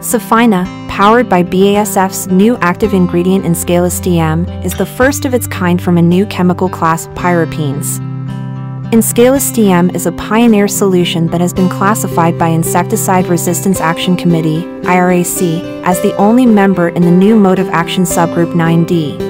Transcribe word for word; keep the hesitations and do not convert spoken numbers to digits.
SEFINA, powered by B A S F's new active ingredient Inscalis D M, is the first of its kind from a new chemical class, pyropenes. Inscalis D M is a pioneer solution that has been classified by Insecticide Resistance Action Committee, I R A C, as the only member in the new mode of action subgroup nine D.